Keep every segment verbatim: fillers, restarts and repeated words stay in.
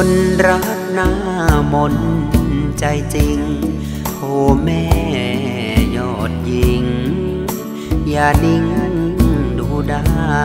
นรักหน้ามนใจจริงโอ้แม่ยอดหญิงอย่านิ่งดูได้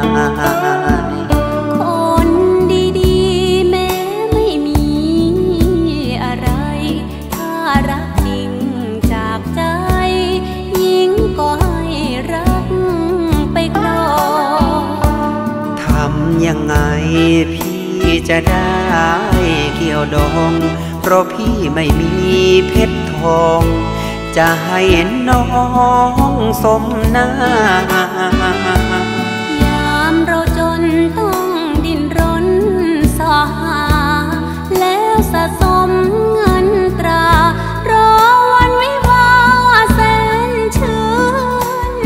คนดีๆแม้ไม่มีอะไรถ้ารักจริงจากใจหญิงก็ให้รักไปก่อนทำยังไงพี่จะได้เกี่ยวดองเพราะพี่ไม่มีเพชรทองจะให้น้องสมหน้ายามเราจนต้องดิ้นรนสอหาแล้วสะสมเงินตรารอวันวิวาห์แสนชื่น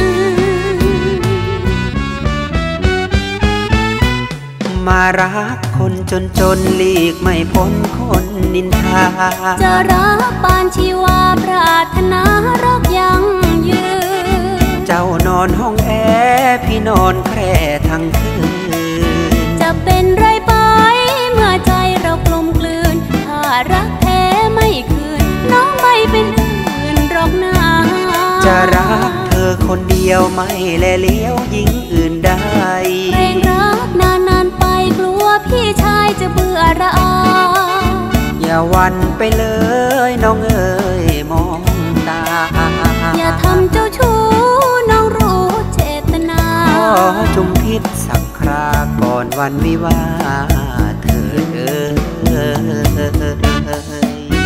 มารักคนจนจนหลีกไม่พ้นคนนินทาจะรักปานชีวาปรารถนารักยังยืนเจ้านอนห้องแอร์พี่นอนแคร่ทั้งคืนจะเป็นไรไปเมื่อใจเรากลมกลืนถ้ารักแท้ไม่คืนน้องไม่เป็นอื่นหรอกนาจะรักเธอคนเดียวไม่แลเลี้ยวหญิงอื่นได้เพลงรักนานๆไปกลัวพี่ชายจะเบื่อระอาอย่าหวั่นไปเลยน้องเอ๋ยมองตาอย่าทำเจ้าชู้น้องรู้เจตนาขอจุมพิษสักคราก่อนวันวิวาห์เธอเอ๋ย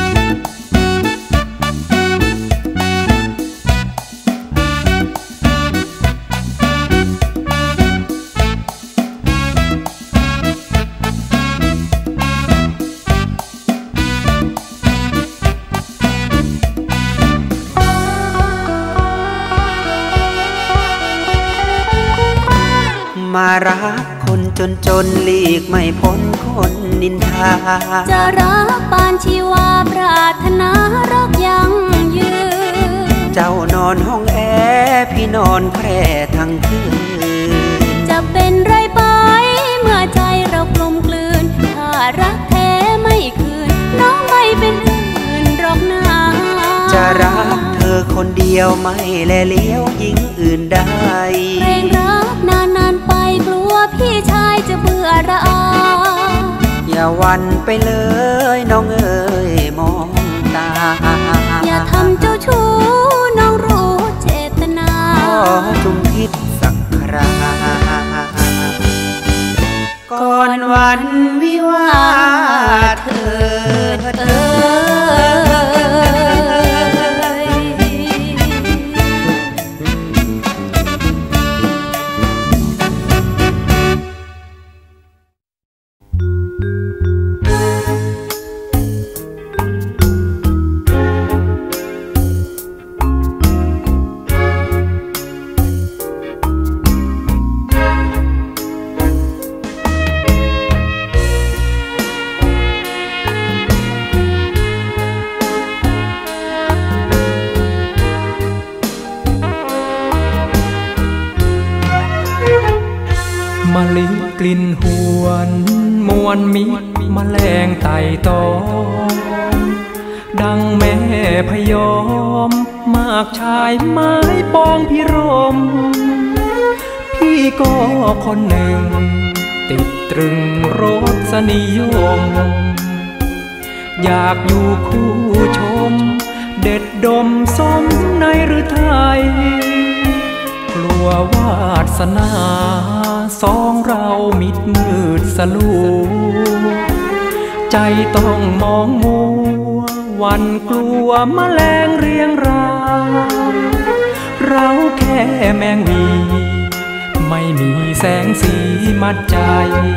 มารักคนจนจนหลีกไม่พ้นคนนินทาจะรักปานชีวาปรารถนารักยังยืนเจ้านอนห้องแอร์พี่นอนแคร่ทั้งคืนจะเป็นไรไปเมื่อใจเรากลมกลืนถ้ารักแท้ไม่คืนน้องไม่เป็นอื่นหรอกนาจะรักเธอคนเดียวไม่แลเลี้ยวหญิงอื่นได้เพลงรักนานๆไปกลัวพี่ชายจะเบื่อระอาอย่าหวั่นไปเลยน้องเอ๋ยมองตาอย่าทำเจ้าชู้น้องรู้เจตนาขอจุมพิษสักคราก่อนวันวิวาห์เธอเอ๋มะลิกลิ่นหวนมวนมิตรแมลงไต่ตอมดังแม่พยอมมากชายไม้ปองพิรมพี่ก็คนหนึ่งติดตรึงรสนิยมอยากอยู่คู่ชมเด็ดดมสมในฤทัยกลัววาสนาสองเรามิดมืดสลัวใจต้องมองมัววันกลัวแมลงเรียงรายเราแค่แมงวีไม่มีแสงสีมัดใจ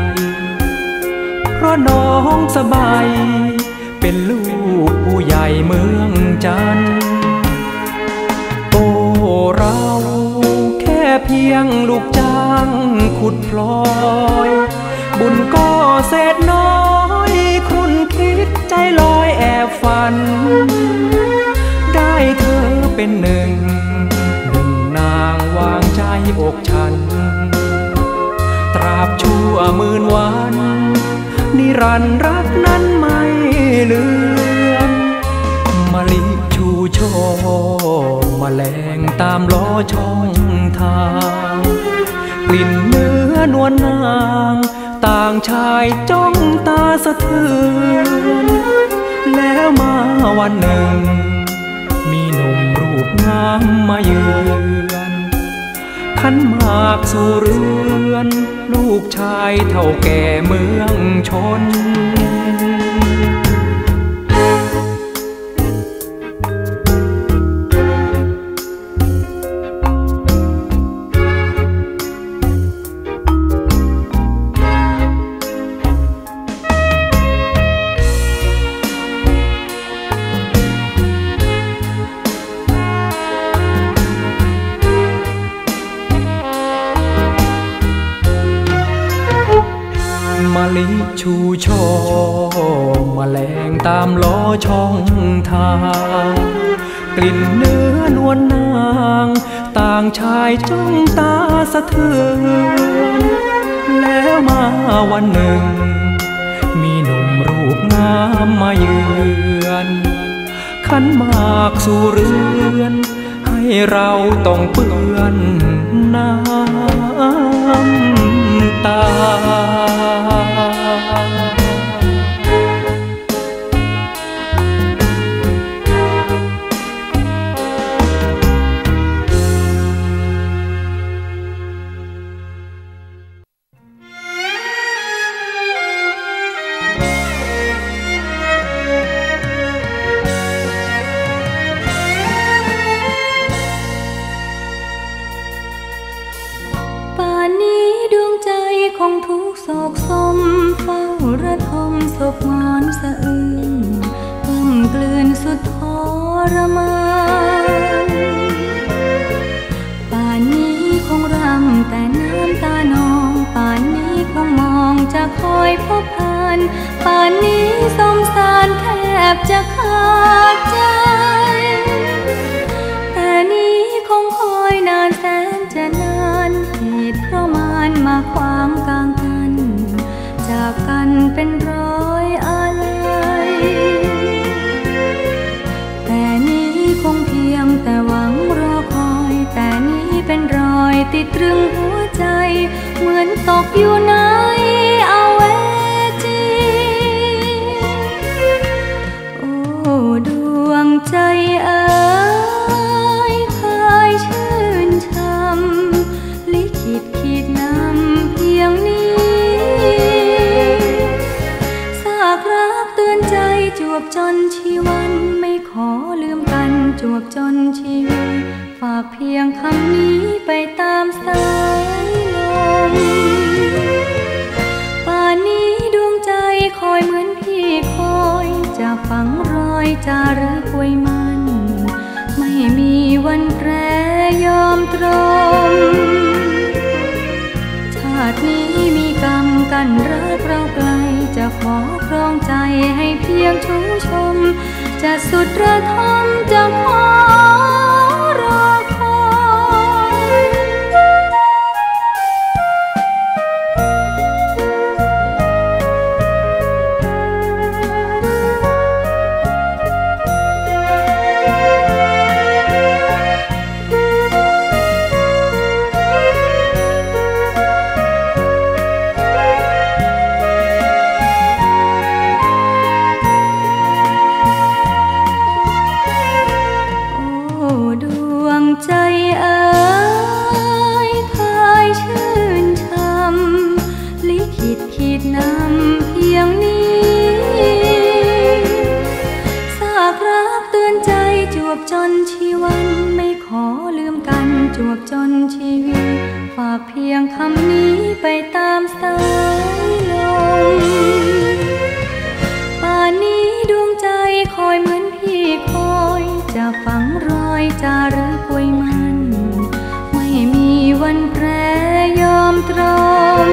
เพราะน้องสบายเป็นลูกผู้ใหญ่เมืองจันทร์โอ้เราแค่เพียงลูกจ้างขุดพลอยบุญก็เศษน้อยครุ่นคิดใจลอยแอบฝันได้เธอเป็นหนึ่งหนึ่งนางวางใจอกฉันตราบชั่วหมื่นวันนิรันดร์รักนั้นไม่เลือนมะลิชูช่อแมลงตามล้อช่องทางกลิ่นเนื้อนวลนางต่างชายจ้องตาสะเทือนแล้วมาวันหนึ่งมีหนุ่มรูปงามมาเยือนขันหมากสู่เรือนลูกชายเท่าแก่เมืองชนมะลิชูช่อแมลงตามล้อช่องทางกลิ่นเนื้อนวลนางต่างชายจ้องตาสะเทือนแล้วมาวันหนึ่งมีหนุ่มรูปงามมาเยือนขันหมากสู่เรือนให้เราต้องเปื้อนน้ำตาคงทุกโศกสมเฝ้าระทมศพงอนสะอื้นกล้ำกลืนสุดทรมานป่านนี้คงรำแต่น้ำตานองป่านนี้คงมองจะคอยพบผ่านป่านนี้สงสารแทบจะขาดใจแต่นี้คงคอยนานแสนจะนานเหตุเพราะมารมาขวางกลางกันจากกันเป็นร้อยอะไรแต่นี้คงเพียงแต่หวังรอคอยแต่นี้เป็นรอยติดตรึงหัวใจเหมือนตกอยู่ในอเวจีโอ้ดวงใจเอ๋ยเคยชื่นชมลิขิตขีดนำเพียงนี้ซากรักเตือนใจจวบจนชีวันไม่ขอลืมกันจวบจนชีวิตฝากเพียงคำนี้ไปตามสายลมป่านนี้ดวงใจคอยเหมือนพี่คอยจะฝังรอยจารึกไว้มันไม่มีวันแปรยอมตรมชาตินี้มีกรรมกันรักเราไกลจะขอครองใจให้เพียงชูชมจะสุดระทมจะขอรอคอยใจเอ๋ยเคยชื่นชมลิขิตขีดนำเพียงนี้ซากรักเตือนใจจวบจนชีวันไม่ขอลืมกันจวบจนชีวิตฝากเพียงคำนี้ไปตามสายลมป่านนี้ดวงใจคอยเหมือนพี่คอยจะฝังรอยจารึกไว้มันไม่มีวันแปรยอมตรม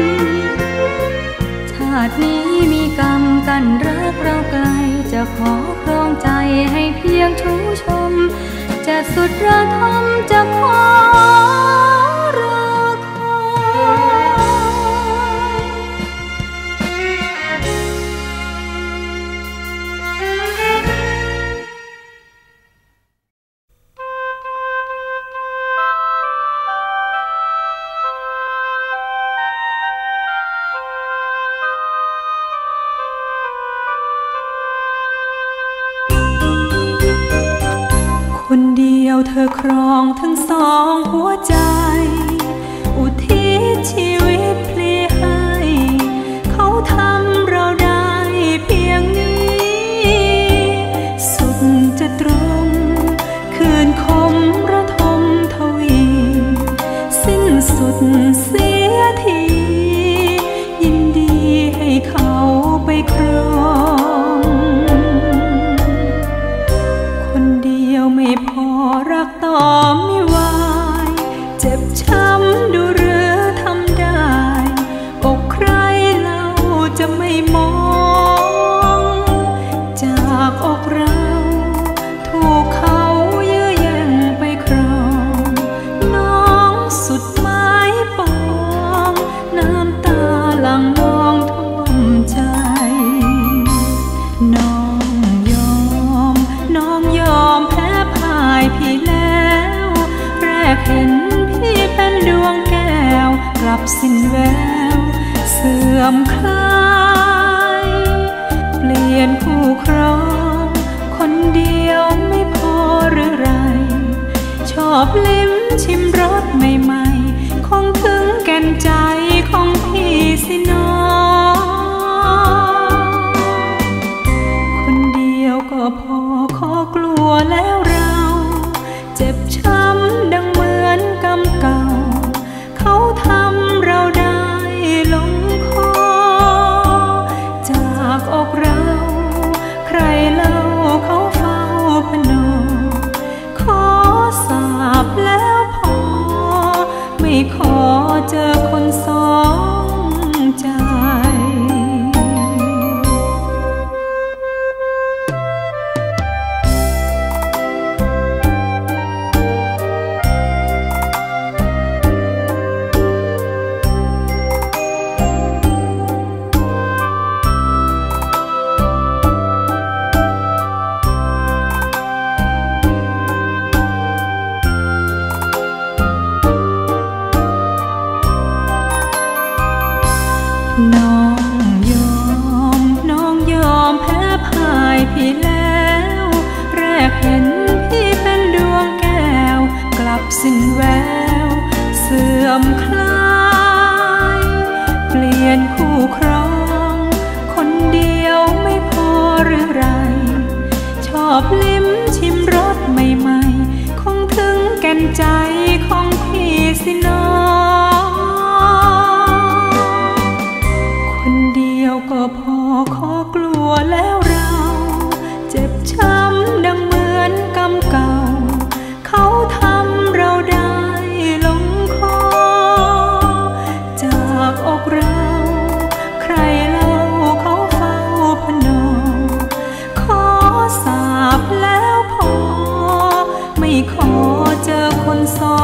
ชาตินี้มีกรรมกันรักเราไกลจะขอครองใจให้เพียงชูชมจะสุดระทมจะขอรอคอยวใจอุทิศชีวิตพลีให้เขาทำเราได้เพียงนี้สุดจะตรงคืนคมระทมทวีสิ้นสุดเสียทียินดีให้เขาไปครองคนเดียวไม่พอรักต่อไม่ไหวเจ็บช้ำดูเรือทำได้อกใครเล่าจะไม่มองจากอกเราถูกเขาเยื้อแย่งไปครองน้องสุดหมายปองน้ำตาหลั่งนองท่วมใจน้องยอมน้องยอมแพ้พ่ายพี่แล้วแรกเห็นพี่เป็นดวงแก้วกลับสิ้นแววเสื่อมคลายเปลี่ยนคู่ครองคนเดียวไม่พอหรือไรชอบลิ้มชิมรสใหม่ๆคงถึงแก่นใจของพี่สิน้องคนเดียวก็พอขอกลัวแล้วเราเจ็บช้ำดังเหมือนกรรมเก่าเขาทำเราได้ลงคอจากอกเราใครเล่าเขาเฝ้าพนมขอสาบแล้วพอไม่ขอเจอคนสองใจ น้องยอมน้องยอมแพ้พ่ายพี่แล้วแรกเห็นพี่เป็นดวงแก้วกลับสิ้นแววเสื่อมคลายเปลี่ยนคู่ครองคนเดียวไม่พอหรือไรชอบลิ้มชิมรสใหม่ๆคงถึงแก่นใจของพี่สิน้องคนเดียวก็พอขอกลัวแล้วเราเจ็บช้ำดังเหมือนกรรมเก่าเขาทำเราได้ลงคอจากอกเราใครเล่าเขาเฝ้าพนมขอสาบแล้วพอไม่ขอเจอคนสอง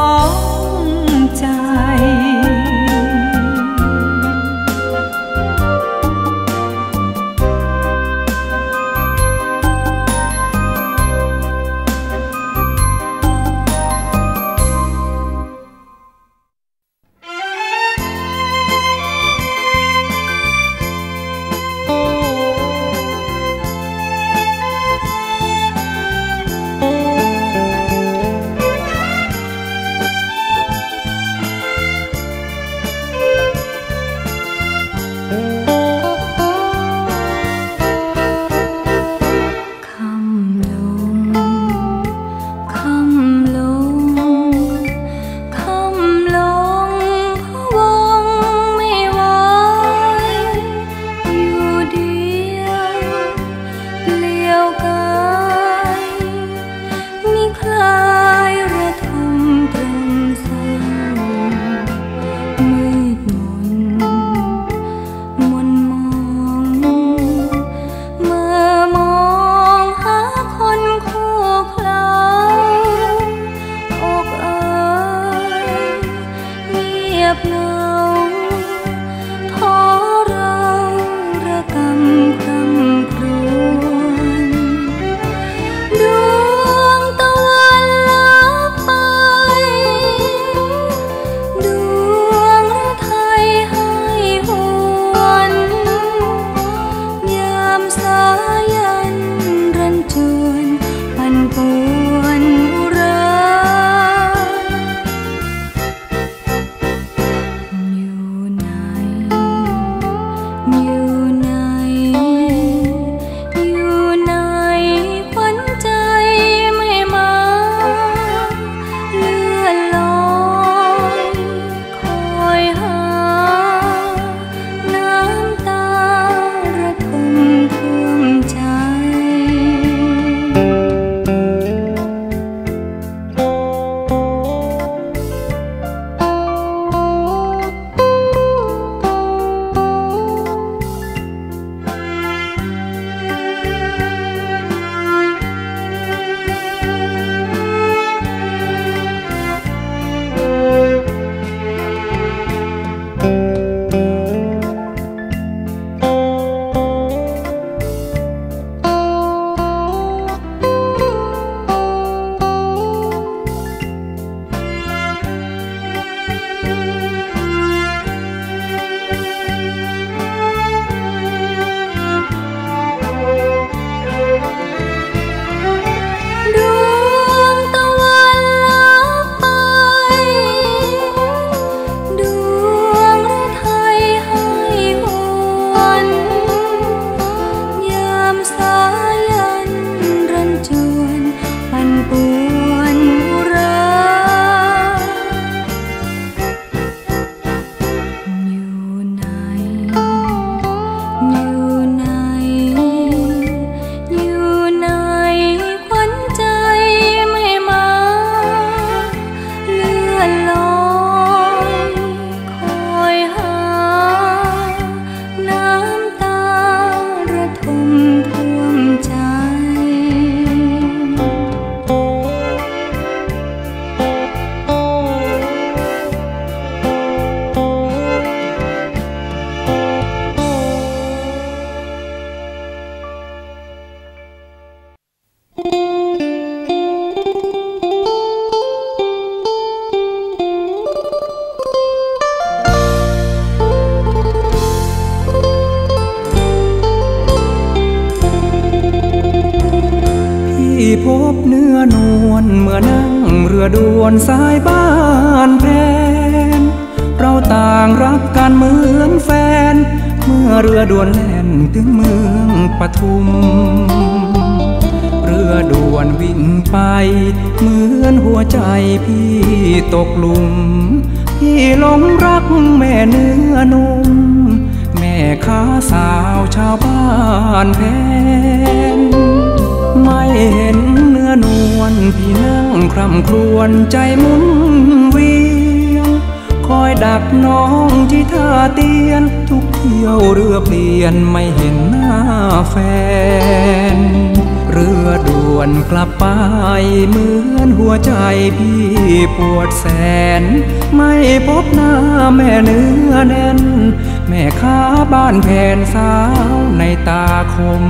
พบเนื้อนวลเมื่อนั่งเรือด่วนสายบ้านแพนเราต่างรักกันเหมือนแฟนเมื่อเรือด่วนแล่นถึงเมืองปทุมเรือด่วนวิ่งไปเหมือนหัวใจพี่ตกหลุมพี่หลงรักแม่เนื้อนุ่มแม่ค้าสาวชาวบ้านแพนไม่เห็นเนื้อนวลพี่นั่งคร่ำครวญใจมุนเวียงคอยดักน้องที่ท่าเตียนทุกเที่ยวเรือเปลี่ยนไม่เห็นหน้าแฟนเรือด่วนกลับไปเหมือนหัวใจพี่ปวดแสนไม่พบหน้าแม่เนื้อแน่นแม่ค้าบ้านแผนสาวในตาคม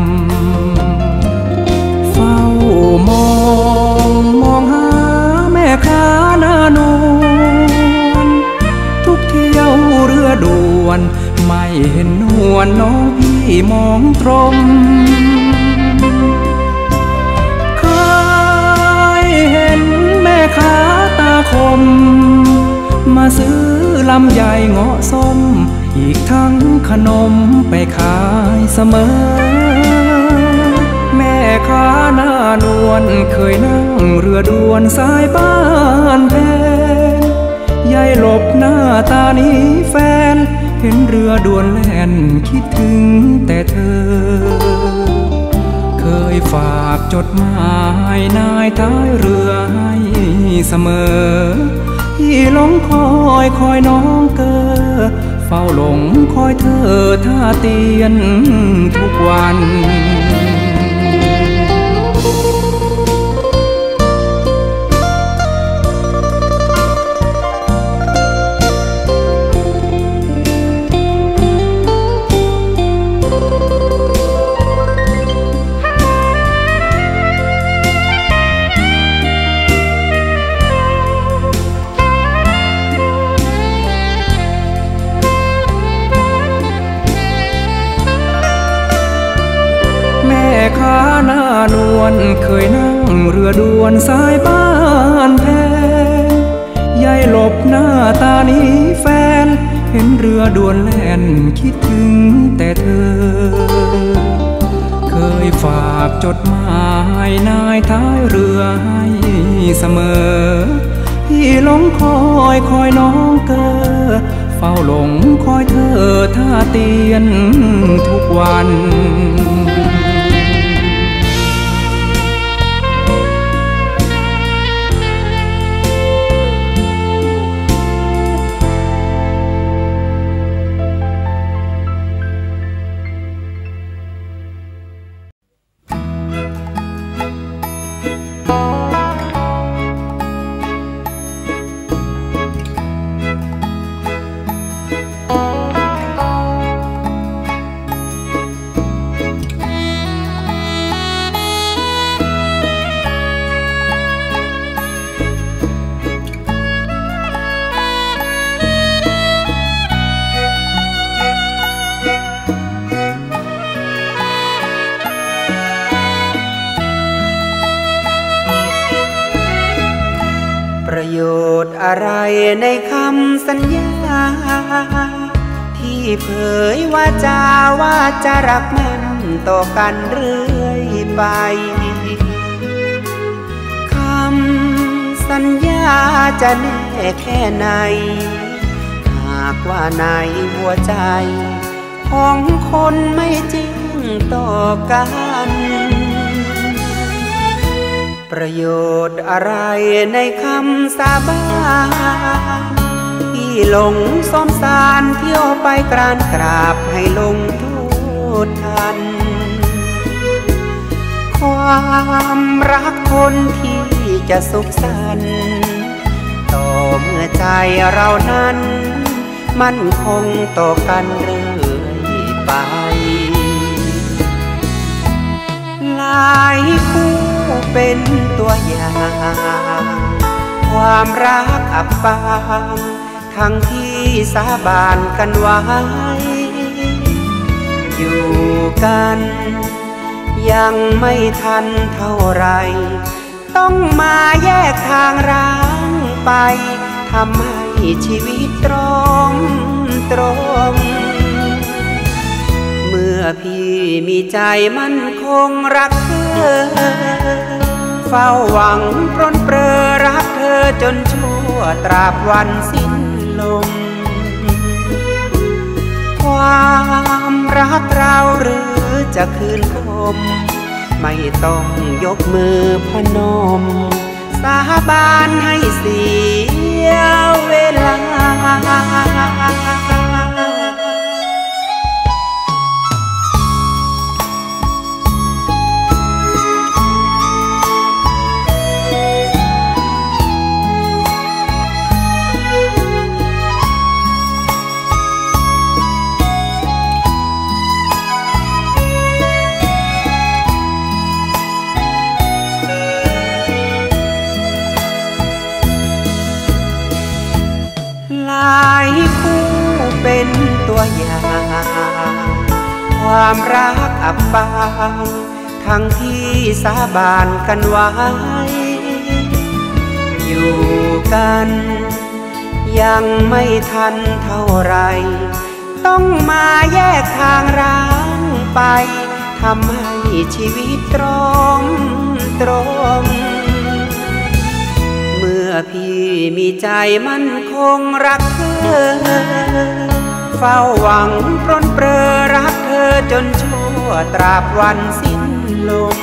เฝ้ามองมองหาแม่ค้าหน้านวลทุกเที่ยวเรือด่วนไม่เห็นนวลน้องพี่มองตรงเคยเห็นแม่ค้าตาคมมาซื้อลำไยเงาะส้มอีกทั้งขนมไปขายเสมอแม่ค้าหน้านวลเคยนั่งเรือด่วนสายบ้านแพนยายหลบหน้าตานี้แฟนเห็นเรือด่วนแล่นคิดถึงแต่เธอเคยฝากจดหมายนายท้ายเรือให้เสมอพี่หลงคอยคอยน้องเกอเฝ้าหลงคอยเธอท่าเตียนทุกวันค้าหน้านวลเคยนั่งเรือด่วนสายบ้านแพนยายหลบหน้าตานี้แฟนเห็นเรือด่วนแล่นคิดถึงแต่เธอเคยฝากจดหมายนายท้ายเรือให้เสมอพี่หลงคอยคอยน้องเกอเฝ้าหลงคอยเธอท่าเตียนทุกวันประโยชน์อะไรในคำสัญญาที่เผยว่าจาว่าจะรักมันต่อกันเรื่อยไปคำสัญญาจะแน่แค่ไหนหากว่าในหัวใจของคนไม่จริงต่อกันประโยชน์อะไรในคำสาบานที่หลงซ้อมสารเที่ยวไปกรานกราบให้ลงโทษทันความรักคนที่จะสุขสันต์ต่อเมื่อใจเรานั้นมั่นคงต่อกันเรื่อยไปหลายคู่เป็นตัวอย่างความรักอับปางทั้งที่สาบานกันไว้อยู่กันยังไม่ทันเท่าไรต้องมาแยกทางร้างไปทำให้ชีวิตตรมตรมเมื่อพี่มีใจมั่นคงรักเธอเฝ้าหวังปรนเปรอรักเธอจนชั่วตราบวันสิ้นลมความรักเราหรือจะคืนคมไม่ต้องยกมือพนมสาบานให้เสียเวลาหลายคู่เป็นตัวอย่างความรักอับปางทั้งที่สาบานกันไว้อยู่กันยังไม่ทันเท่าไรต้องมาแยกทางร้างไปทำให้ชีวิตตรมตรมเมื่อพี่มีใจมั่นคงรักเธอเฝ้าหวังปรนเปรอรักเธอจนชั่วตราบวันสิ้นลม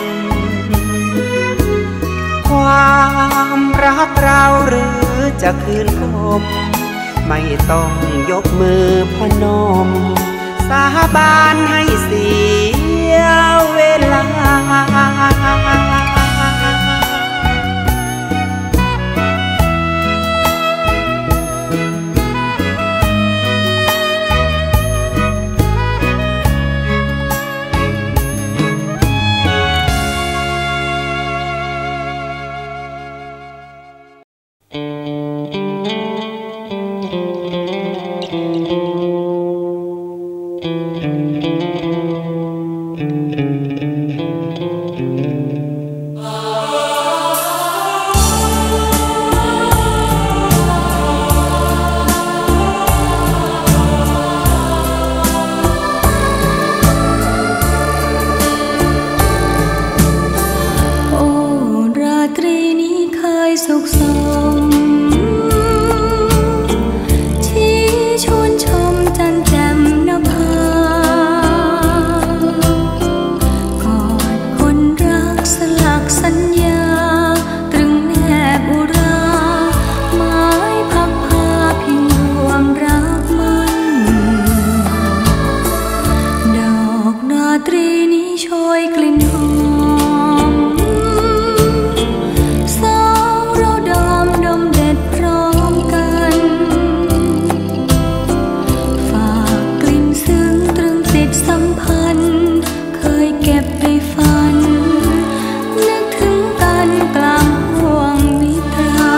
ความรักเราหรือจะคืนคมไม่ต้องยกมือพนมสาบานให้เสียเวลาสุขสมที่ชวนชมจันแจ่มนภากอดคนรักสลักสัญญาตรึงแนบอุราไม้พักพาพิงห่วงรักมันดอกราตรีนี้โชยกลิ่นหอมสัมพันธ์เคยเก็บไปฝันนึกถึงกันกลางห่วงมิตรา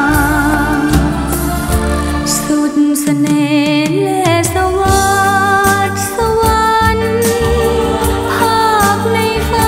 สุดเสน่ห์และสวัสดิ์สวรรค์ภาพในฝั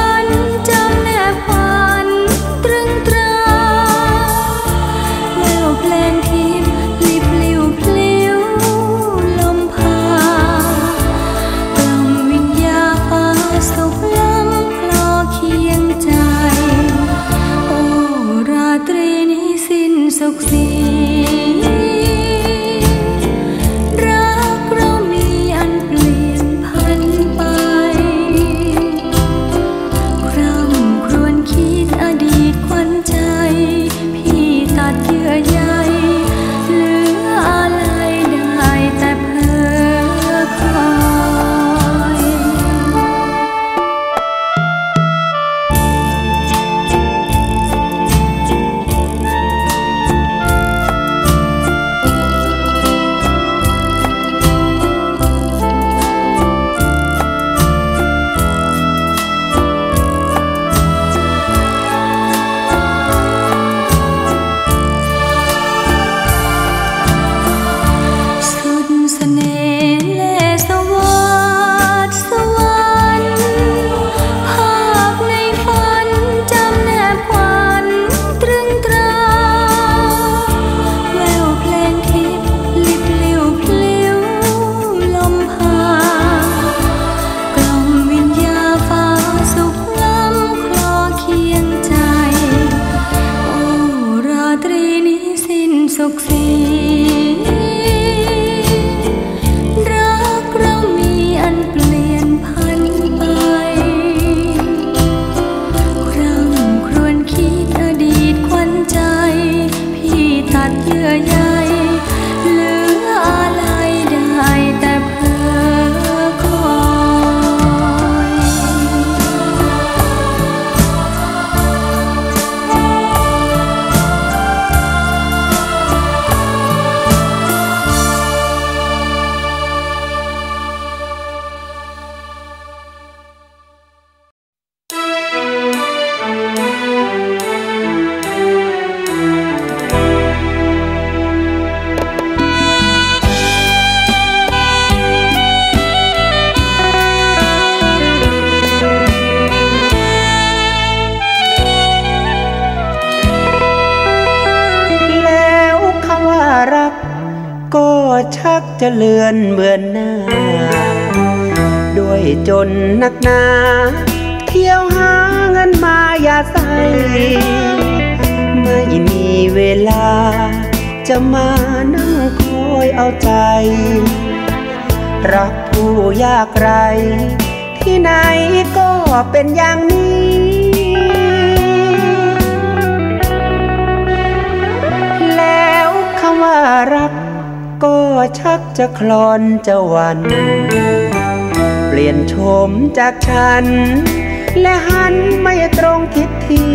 ชักจะเลือนเบือนหน้าด้วยจนนักหนาเที่ยวหาเงินมาอย่าใส่ไม่มีเวลาจะมานั่งคอยเอาใจรักผู้ยากไร้ที่ไหนก็เป็นอย่างนี้แล้วคำว่ารักก็ชักจะคลอนจะวันเปลี่ยนโฉมจากฉันและหันไม่ตรงทิศที่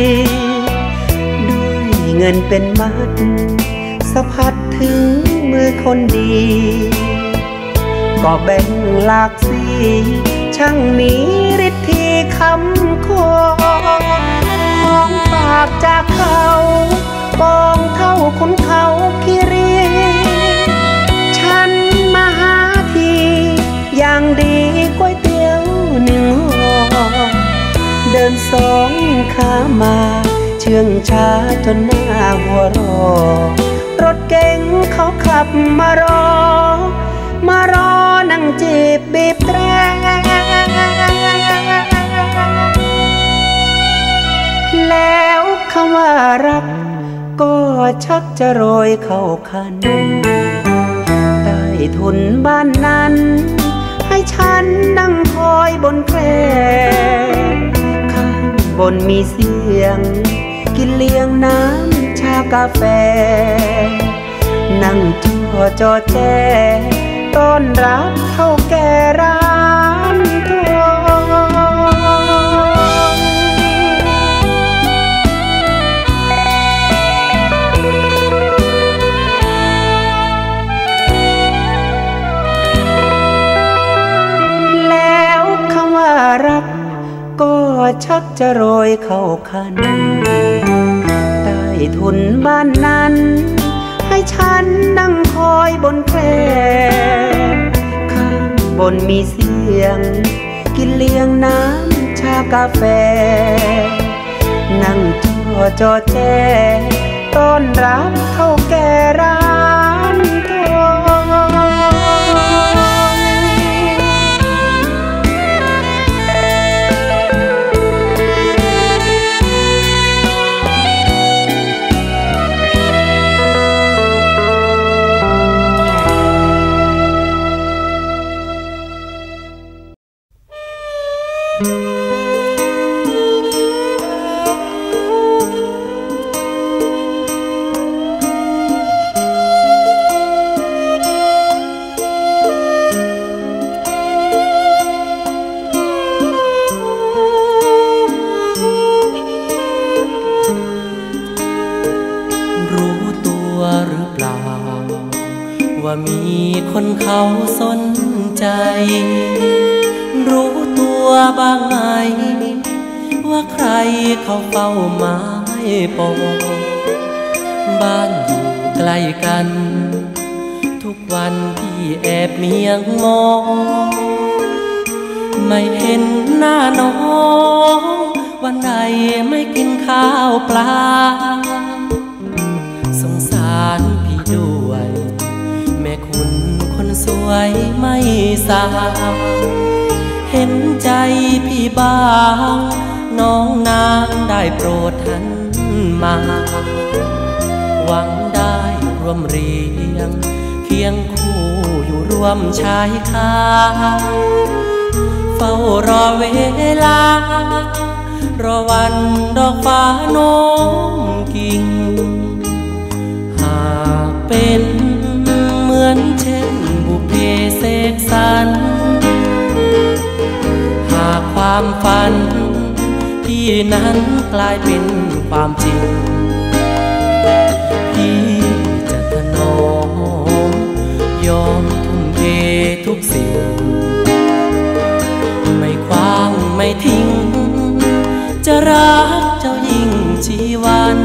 ด้วยเงินเป็นมัดสะพัดถึงมือคนดีก็แบ่งหลากสีช่างมีฤทธิ์ที่คำคอของฝากจากเขากองเท่าคนเขาคิรีฉันมาหาทีอย่างดีก๋วยเตี๋ยวหนึ่งห่อเดินสองขามาเชื่องช้าจนหน้าหัวรอรถเก๋งเขาขับมารอมารอนั่งจีบบีบแตรแล้วคำว่ารักก็ชักจะโรยเข้าคันใต้ทุนบ้านนั้นให้ฉันนั่งคอยบนแคร่ข้างบนมีเสียงกินเลี้ยงน้ำชากาแฟนั่งจั่วจอแจต้อนรับเท่าแก่ร้านทองแล้วคำว่ารักก็ชักจะโรยเข้าคันใต้ทุนบ้านนั้นให้ฉันนั่งคอยบนแคร่ข้างบนมีเสียงกินเลี้ยงน้ำชากาแฟนั่งจั่วจอแจต้อนรับเท่าแก่ร้านทองคนเขาสนใจรู้ตัวบ้างไหมว่าใครเขาเฝ้าไม้ปองบ้านอยู่ใกล้กันทุกวันพี่แอบเมียงมองไม่เห็นหน้าน้องวันใดไม่กินข้าวปลาสงสารพี่ด้วยแม่คุณคนสวยไม่สางเห็นใจพี่บ้างน้องนางได้โปรดหันมาหวังได้ร่วมเรียงเคียงคู่อยู่ร่วมชายคาเฝ้ารอเวลารอวันดอกฟ้าโน้มกิ่งหากเป็นเหมือนเช่นบุพเพเสกสรรหากความฝันที่นั้นกลายเป็นความจริงพี่จะถนอมยอมทุ่มเททุกสิ่งไม่คว้างไม่ทิ้งจะรักเจ้ายิ่งชีวัน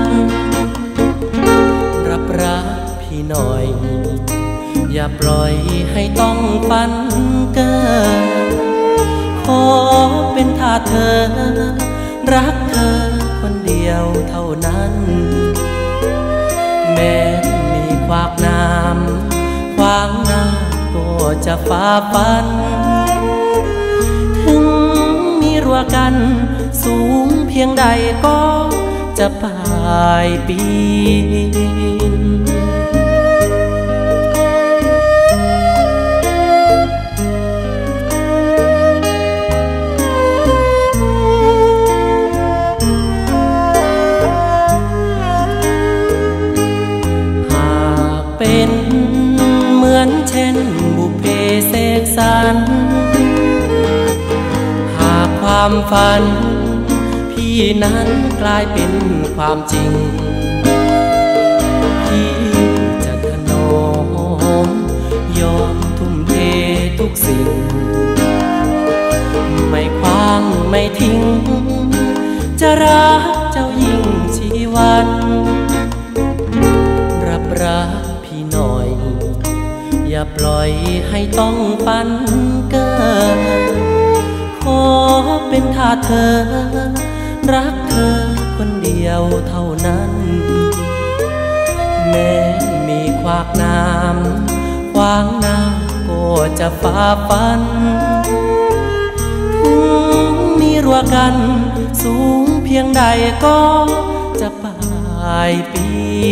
รับรักพี่หน่อยอย่าปล่อยให้ต้องฝันเกินขอเป็นทาสเธอรักเธอคนเดียวเท่านั้นแม้มีความน้ำควางหน้าก็จะฝ่าฟันถึงมีรั้วกันสูงเพียงใดก็จะป่ายปีนหากเป็นเหมือนเช่นบุพเพเสกสรรหากความฝันพี่นั้นกลายเป็นความจริงพี่จะถนอมยอมทุ่มเททุกสิ่งไม่คว้างไม่ทิ้งจะรักเจ้ายิ่งชีวันรับรักพี่หน่อยอย่าปล่อยให้ต้องฝันเกินขอเป็นทาสเธอรักเธอคนเดียวเท่านั้นแม้มีขวากน้ำขวางหน้าก็จะฝ่าฟันถึงมีรั้วกันสูงเพียงใดก็จะป่ายปี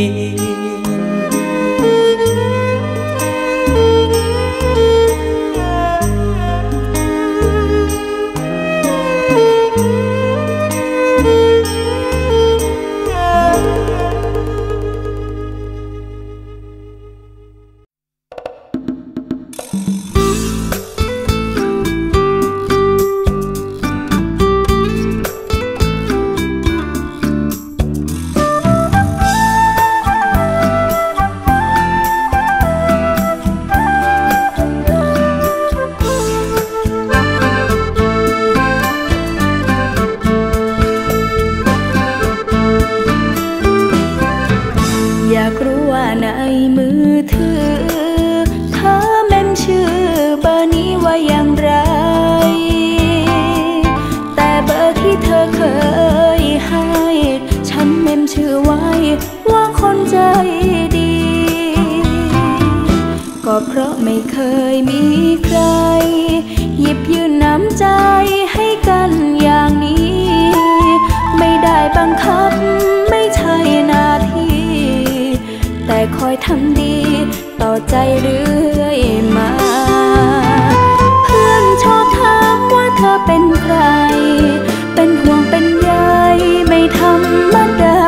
เพราะไม่เคยมีใครหยิบยื่นน้ำใจให้กันอย่างนี้ไม่ได้บังคับไม่ใช่หน้าที่แต่คอยทำดีต่อใจเรื่อยมาเพื่อนชอบถามว่าเธอเป็นใครเป็นห่วงเป็นใยไม่ธรรมดา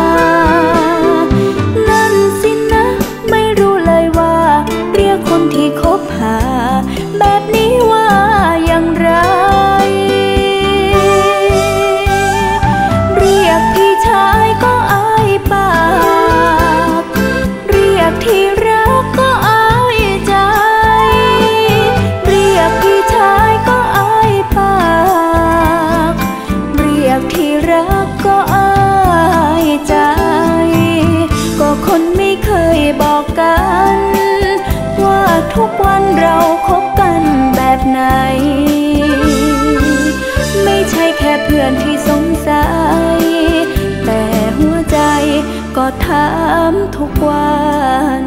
นั่นสินะไม่รู้เลยว่าเรียกคนที่คบหาแบบนี้ว่าอย่างไรเรียกพี่ชายก็อายปากเรียกที่รักก็อายใจเรียกพี่ชายก็อายปากเรียกที่รักก็อายใจก็คนไม่เคยบอกกันว่าทุกวันเราคบกันแบบไหนไม่ใช่แค่เพื่อนที่สงสัยแต่หัวใจก็ถามทุกวัน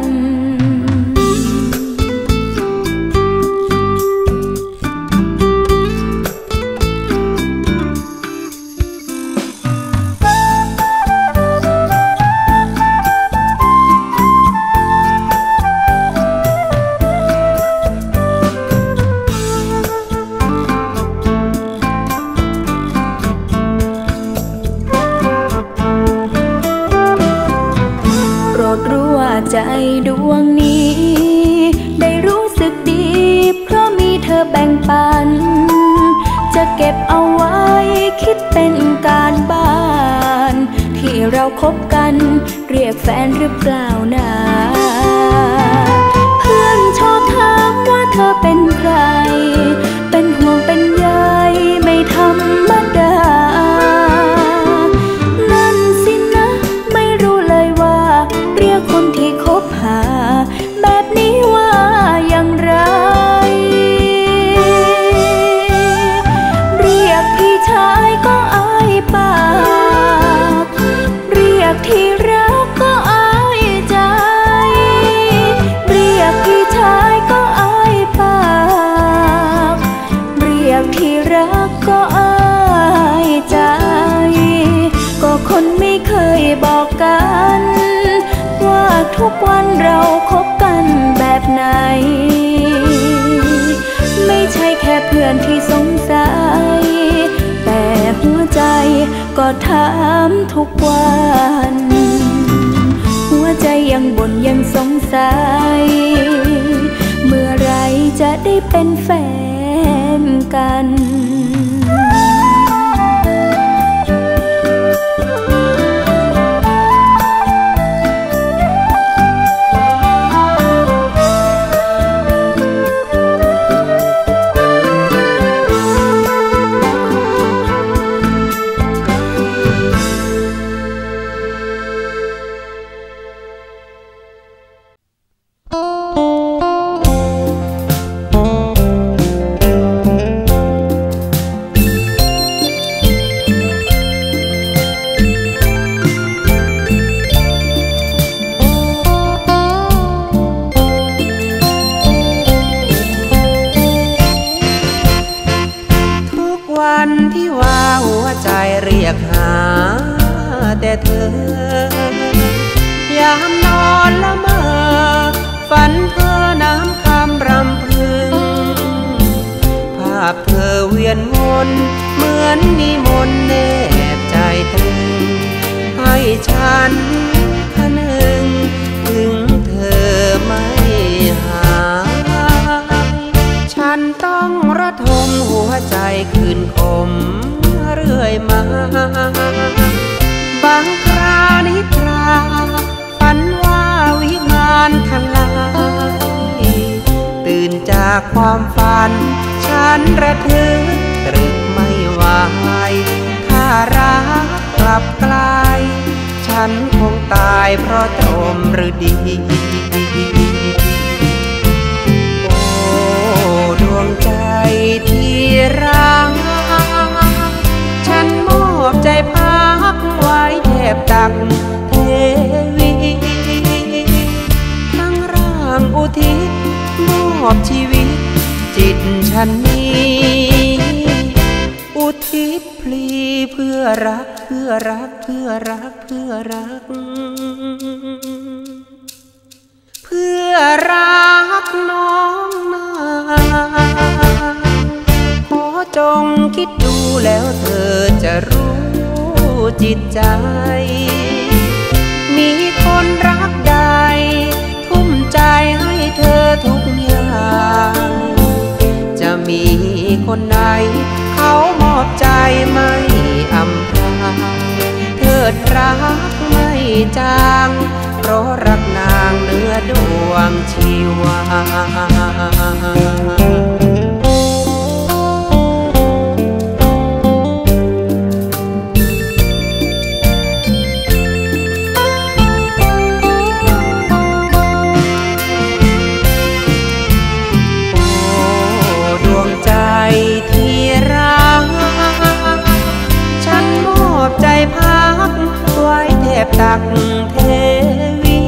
ใจดวงนี้ได้รู้สึกดีเพราะมีเธอแบ่งปันจะเก็บเอาไว้คิดเป็นการบ้านที่เราคบกันเรียกแฟนหรือเปล่านะเพื่อนชอบถามว่าเธอเป็นใครเป็นห่วงเป็นใยไม่ธรรมดานั่นสินะไม่รู้เลยว่าเรียกคนที่คบหาแบบนี้ว่าอย่างไรเรียกพี่ชายก็อายปากเรียกที่รักก็อายใจเรียกพี่ทุกวันเราคบกันแบบไหนไม่ใช่แค่เพื่อนที่สงสัยแต่หัวใจก็ถามทุกวันหัวใจยังบ่นยังสงสัยเมื่อไรจะได้เป็นแฟนกันแต่เธอยามนอนละเมอฝันเธอน้ำคำรำพึงภาพเธอเวียนวนเหมือนนิมนต์แนบใจตรึงให้ฉันคนึงถึงเธอไม่หายฉันต้องระทมหัวใจคืนคมเรื่อยมาบางครานิทราฝันว่าวิมานทลายตื่นจากความฝันฉันระทึกตรึกไม่ไหวถ้ารักกลับกลายฉันคงตายเพราะตรมฤดีโอ้ดวงใจที่รักฉันมอบใจพักไว้แทบตักเทวีทั้งร่างอุทิศมอบชีวิตจิตฉันนี้อุทิศพลีเพื่อรักเพื่อรักเพื่อรักเพื่อรักเพื่อรักน้องนาขอจงคิดดูแล้วเธอจะรู้จิตใจมีคนรักใดทุ่มใจให้เธอทุกอย่างจะมีคนไหนเขามอบใจไม่อำพรางเถิดรักไม่จางเพราะรักนางเนื้อดวงชีวาใจพักไว้แทบตักเทวี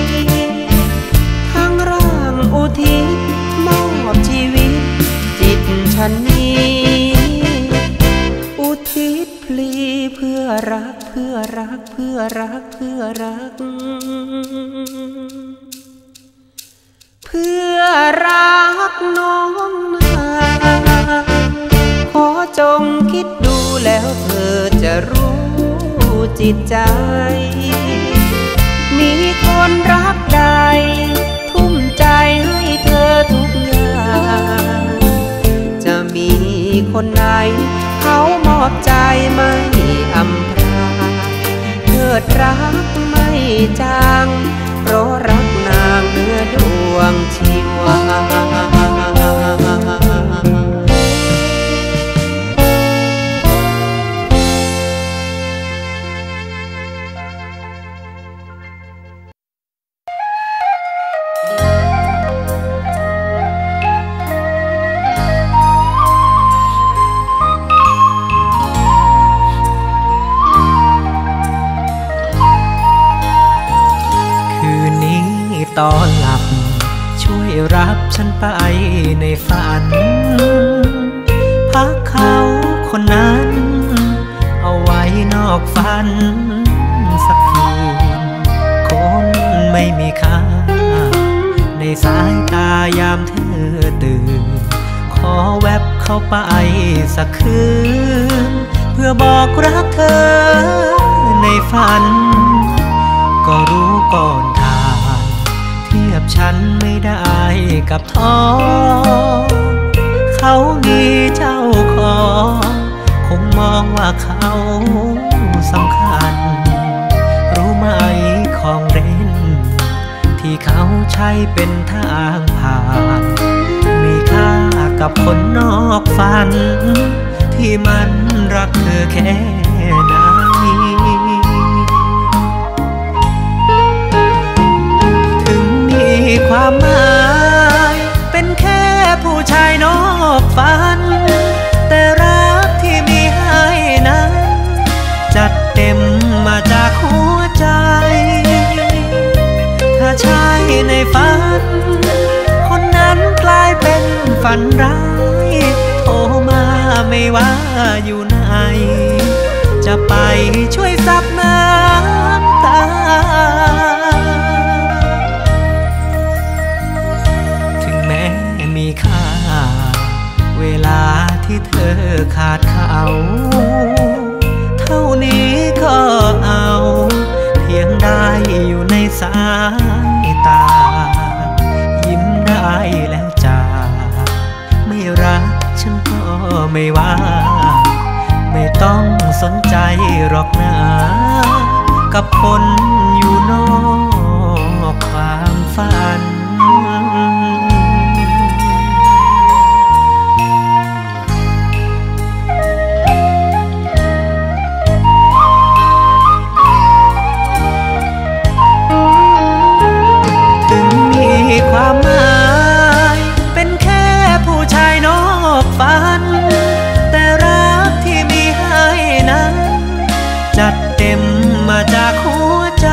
ทั้งร่างอุทิศมอบชีวิตจิตฉันนี้อุทิศพลีเพื่อรักเพื่อรักเพื่อรักเพื่อรักเพื่อรักน้องนาขอจงคิดดูแล้วเธอจะรู้จิตใจมีคนรักใดทุ่มใจให้เธอทุกอย่างจะมีคนไหนเขามอบใจไม่อำพรางเถิดรักไม่จางเพราะรักนางเนื้อดวงชีวาตอนหลับช่วยรับฉันไปในฝันพักเขาคนนั้นเอาไว้นอกฝันสักคืนคนไม่มีค่าสายตายามเธอตื่นขอแวบเข้าไปสักคืนเพื่อบอกรักเธอในฝันก็รู้ก่อนทางเทียบฉันไม่ได้กับท้องเขามีเจ้าของคงมองว่าเขาสำคัญรู้ไหมของเล่นที่เขาใช้เป็นทางผ่านมีค่ากับคนนอกฝันที่มันรักเธอแค่ไหนถึงมีความหมายเป็นแค่ผู้ชายนอกฝันแต่รักที่มีให้นั้นจัดเต็มมาจากหัวใจถ้าชายในฝันคนนั้นกลายเป็นฝันร้ายโทรมาไม่ว่าอยู่ไหนจะไปช่วยซับน้ำตาถึงแม้มีค่าเวลาที่เธอขาดเขาเท่านี้ก็เอาเพียงได้อยู่ในสายตายิ้มได้แล้วจ้าไม่รักฉันก็ไม่ว่าไม่ต้องสนใจหรอกนะกับคนอยู่นอกความฝันความหมายเป็นแค่ผู้ชายนอกฝันแต่รักที่มีให้นั้นจัดเต็มมาจากหัวใจ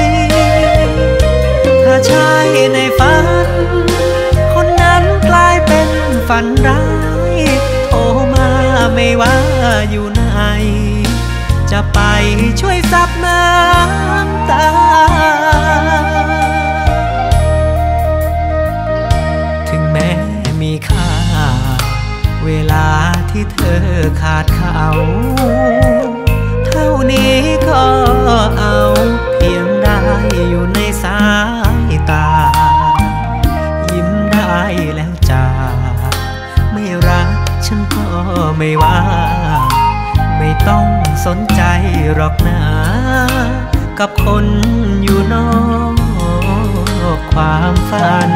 ถ้าชายในฝันคนนั้นกลายเป็นฝันร้ายโทรมาไม่ว่าอยู่ไหนจะไปช่วยซับน้ำตามีค่าเวลาที่เธอขาดเขาเท่านี้ก็เอาเพียงได้อยู่ในสายตายิ้มได้แล้วจ้าไม่รักฉันก็ไม่ว่าไม่ต้องสนใจหรอกนะกับคนอยู่นอกความฝัน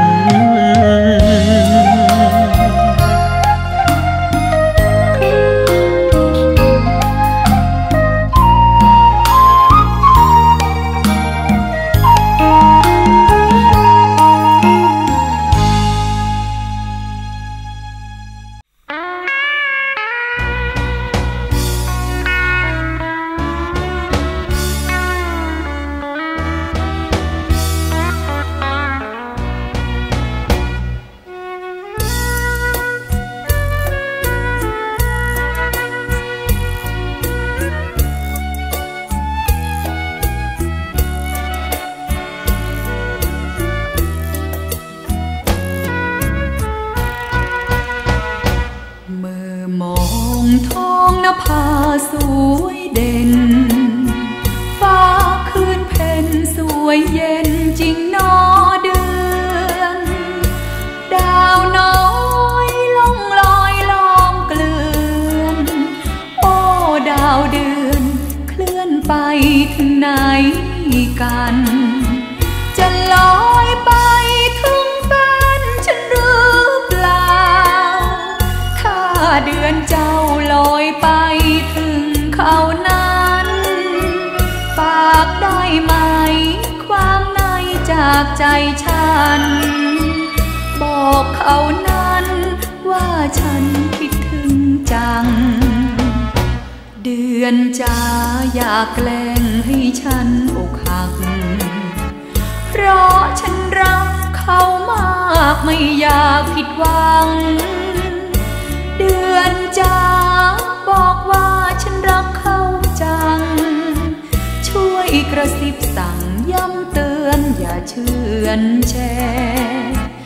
สวยเด่นฟ้าคืนเพ็ญสวยเย็นจริงนอเดือนดาวน้อยล่องลอยล้อมเกลื่อนโอ้ดาวเดือนเคลื่อนไปถึงไหนกันจะลอยไปถึงแฟนฉันหรือเปล่าถ้าเดือนเจ้าลอยไปถึงเขานั้นฝากได้ไหมความในจากใจฉันบอกเขานั้นว่าฉันคิดถึงจังเดือนจ้าอยากแกล้งให้ฉันอกหักเพราะฉันรักเขามากไม่อยากผิดหวังเดือนจ้าบอกว่าฉันรักเขาจังช่วยกระซิบสั่งย้ำเตือนอย่าเชื่อนแช่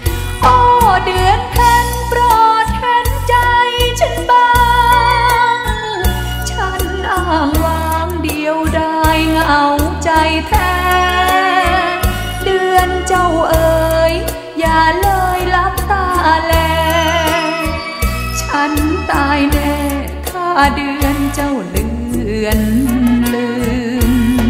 เหงาใจแท้เดือนเจ้าเอ๋ยอย่าเลยลับตาแลฉันตายแน่ถ้าเดือนเจ้าเลือนลืม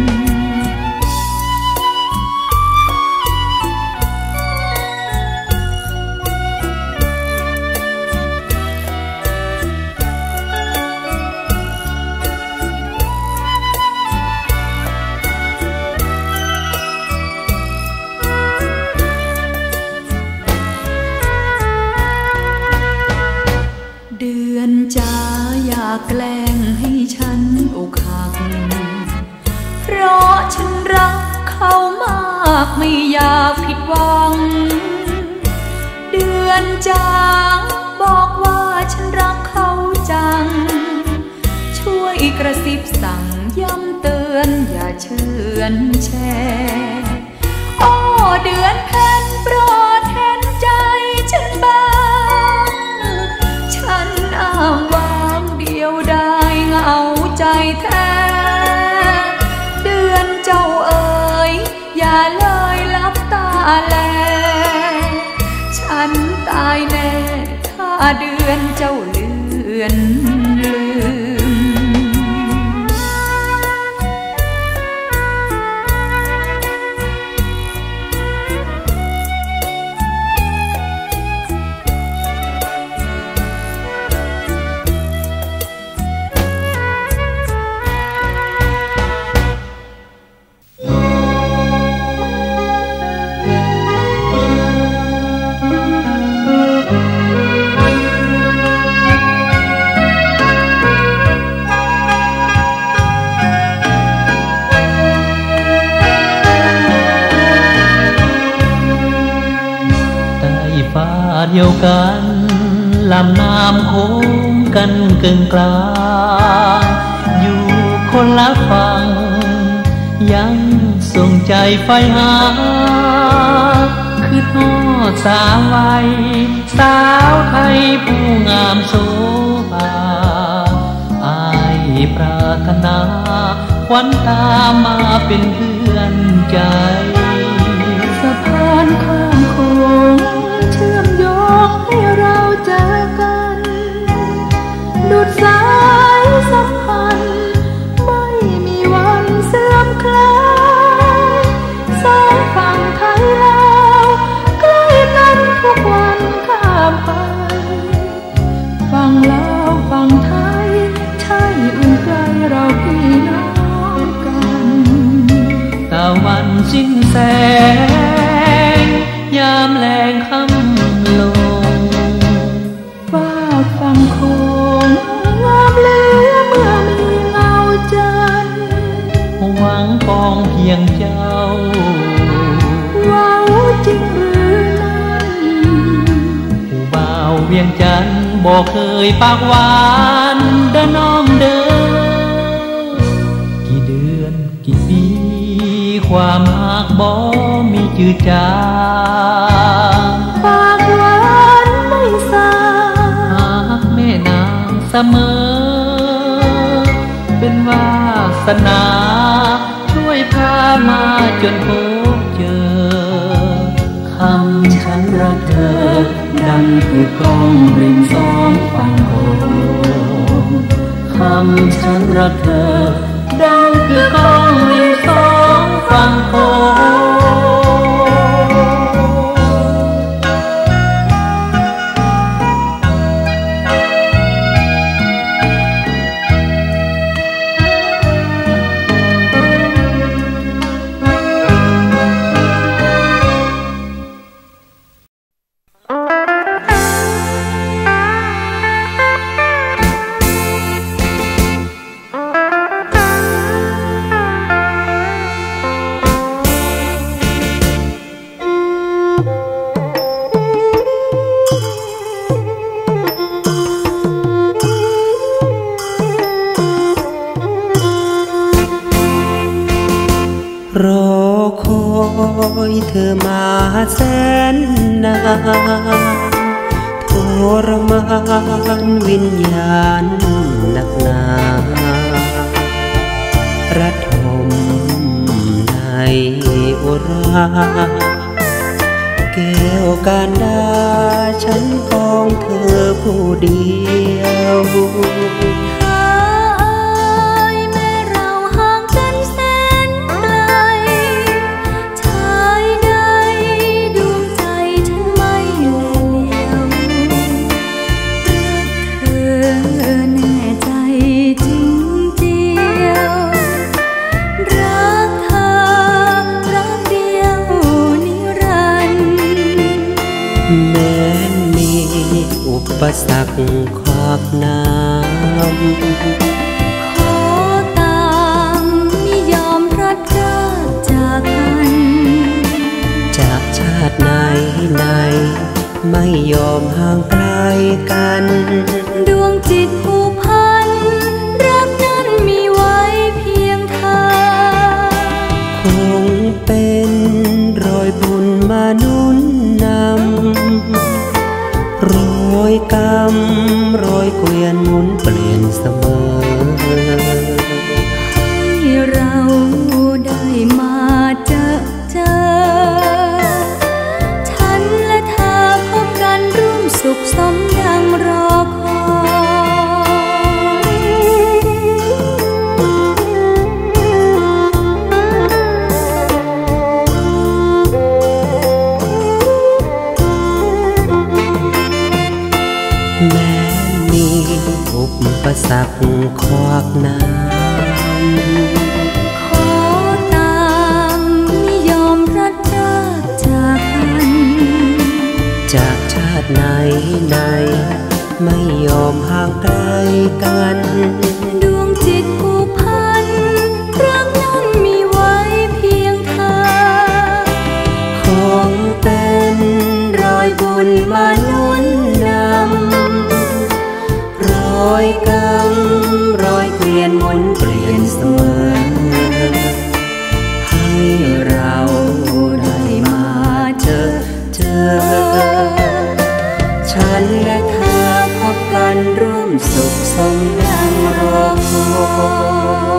เดือนจ๋าอย่าแกล้งให้ฉันอกหักเพราะฉันรักเขามากไม่อยากผิดหวังเดือนจ๋าบอกว่าฉันรักเขาจังช่วยกระซิบสั่งย้ำเตือนอย่าเชื่อนแช่โอ้เดือนเพ็ญโปรดเห็นใจฉันบ้างฉันอ้างว้างเดียวได้เหงาใจแท้เดือนเจ้าเอ๋ยอย่าเลยลับตาแลฉันตายแน่ถ้าเดือนเจ้าเลือนลืมเดียวกันลำน้ำโค้งกันกึ่งกลางอยู่คนละฝั่งยังส่งใจไฟหาคือทอดสาวไว้สาวไทยผู้งามโสภาอายปรารถนาควันตามาเป็นเพื่อนใจสะพานข้ามโค้งเชื่อมโยงให้เราเจอกันดุจสายสัมพันธ์ไม่มีวันเสื่อมคลายสองฝั่งไทยลาวใกล้กันทุกวันข้ามไปฝั่งลาวฝั่งไทยใช่อื่นไกลเราพี่น้องกันตะวันสิ้นแสงยามแลงค่ำลงฝากฝั่งโค้งงามเหลือเมื่อมีเงาจันทร์หวังปองเพียงเจ้าว้าวจริงหรือนั่นผู้บ่าวเวียงจันทร์บอกเคยปากหวานเด้อน้องเด้อกี่เดือนกี่ปีความหักบ่มีจืดจางปากหวานไม่สาหักแม่นางเสมอเป็นวาสนาช่วยพามาจนพบเจอคำฉันรักเธอดังคือกลองริมสองฝั่งโขงคำฉันรักเธอดังคือกลองริมสองฝั่งโขงรอคอยเธอมาแสนนานทรมานวิญญาณหนักหนาระทมในอุราแก้วการดาฉันปองเธอผู้เดียวแม้มีอุปสรรคขวากน้ำขอตามไม่ยอมพลัดพรากจากกันจากชาติไหนไหนไม่ยอมห่างไกลกันดวงจิตผูกพันรักนั้นมีไว้เพียงเธอคงเป็นรอยบุญมานุนนำรอยกรรมรอยเกวียนหมุนเปลี่ยนเสมอให้เราได้มาเจอเจอฉันและเธอพบกันร่วมสุขสมดังรอคอยแม้มีอุปสรรคขวากน้ำขอตามไม่ยอมพลัดพรากจากกันจากชาติไหนไหนไม่ยอมห่างไกลกันดวงจิตผูกพันรักนั้นมีไว้เพียงเธอคงเป็นรอยบุญมานุนนำรอยกรรมรอยเกวียนหมุนเปลี่ยนเสมอให้เราได้มาเจอเจอฉันและเธอพบกันร่วมสุขสมดังรอคอย